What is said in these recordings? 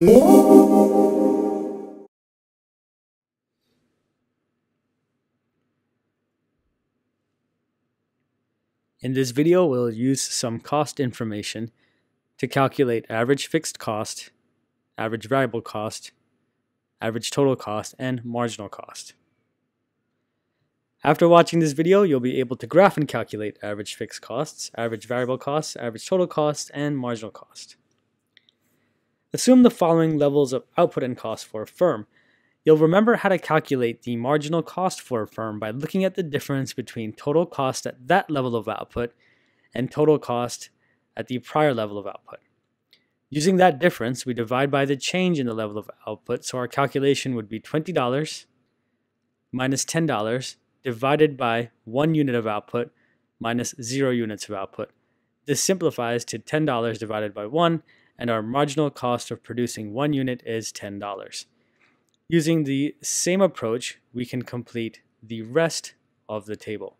In this video, we'll use some cost information to calculate average fixed cost, average variable cost, average total cost, and marginal cost. After watching this video, you'll be able to graph and calculate average fixed costs, average variable costs, average total cost, and marginal cost. Assume the following levels of output and cost for a firm. You'll remember how to calculate the marginal cost for a firm by looking at the difference between total cost at that level of output and total cost at the prior level of output. Using that difference, we divide by the change in the level of output, so our calculation would be $20 minus $10 divided by 1 unit of output minus 0 units of output. This simplifies to $10 divided by 1, and our marginal cost of producing 1 unit is $10. Using the same approach, we can complete the rest of the table.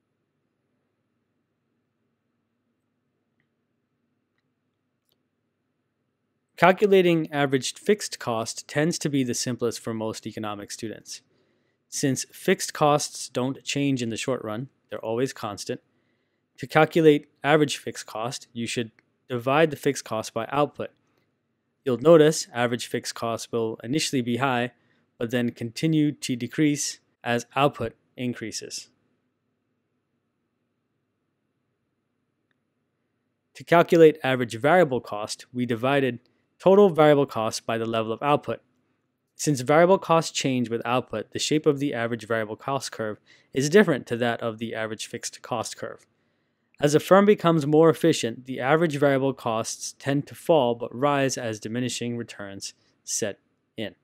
Calculating average fixed cost tends to be the simplest for most economics students. Since fixed costs don't change in the short run, they're always constant. To calculate average fixed cost, you should divide the fixed cost by output. You'll notice average fixed cost will initially be high, but then continue to decrease as output increases. To calculate average variable cost, we divided total variable cost by the level of output. Since variable costs change with output, the shape of the average variable cost curve is different to that of the average fixed cost curve. As a firm becomes more efficient, the average variable costs tend to fall but rise as diminishing returns set in.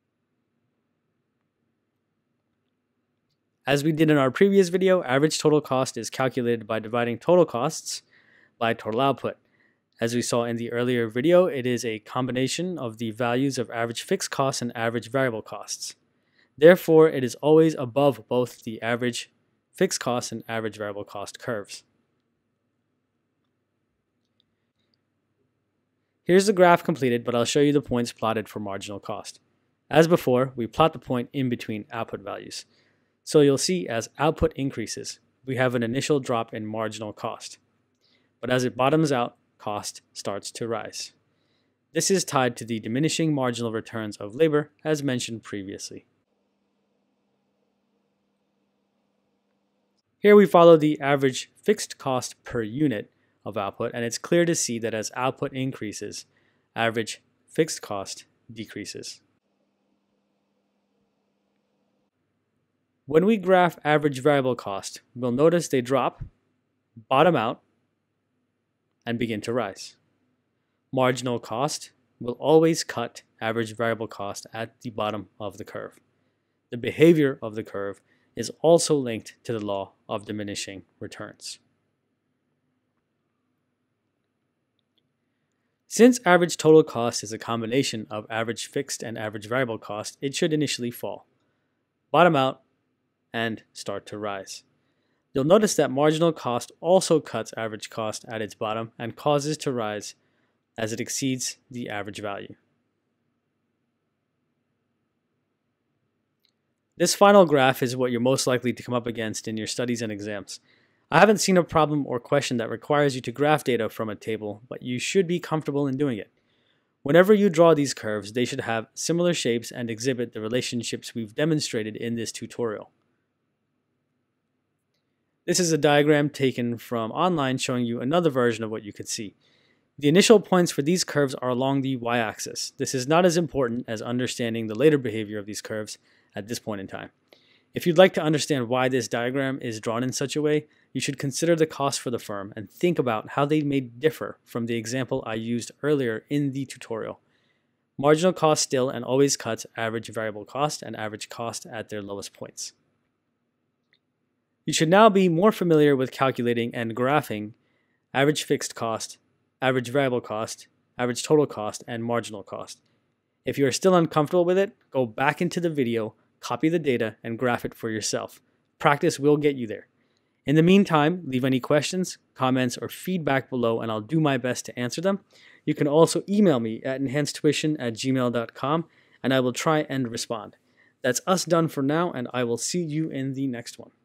As we did in our previous video, average total cost is calculated by dividing total costs by total output. As we saw in the earlier video, it is a combination of the values of average fixed costs and average variable costs. Therefore, it is always above both the average fixed cost and average variable cost curves. Here's the graph completed, but I'll show you the points plotted for marginal cost. As before, we plot the point in between output values. So you'll see as output increases, we have an initial drop in marginal cost. But as it bottoms out, cost starts to rise. This is tied to the diminishing marginal returns of labor, as mentioned previously. Here we follow the average fixed cost per unit of output, and it's clear to see that as output increases, average fixed cost decreases. When we graph average variable cost, we'll notice they drop, bottom out, and begin to rise. Marginal cost will always cut average variable cost at the bottom of the curve. The behavior of the curve is also linked to the law of diminishing returns. Since average total cost is a combination of average fixed and average variable cost, it should initially fall, bottom out, and start to rise. You'll notice that marginal cost also cuts average cost at its bottom and causes to rise as it exceeds the average value. This final graph is what you're most likely to come up against in your studies and exams. I haven't seen a problem or question that requires you to graph data from a table, but you should be comfortable in doing it. Whenever you draw these curves, they should have similar shapes and exhibit the relationships we've demonstrated in this tutorial. This is a diagram taken from online showing you another version of what you could see. The initial points for these curves are along the y-axis. This is not as important as understanding the later behavior of these curves at this point in time. If you'd like to understand why this diagram is drawn in such a way, you should consider the cost for the firm and think about how they may differ from the example I used earlier in the tutorial. Marginal cost still and always cuts average variable cost and average cost at their lowest points. You should now be more familiar with calculating and graphing average fixed cost, average variable cost, average total cost, and marginal cost. If you are still uncomfortable with it, go back into the video, copy the data, and graph it for yourself. Practice will get you there. In the meantime, leave any questions, comments, or feedback below and I'll do my best to answer them. You can also email me at EnhanceTuition@gmail.com, and I will try and respond. That's us done for now, and I will see you in the next one.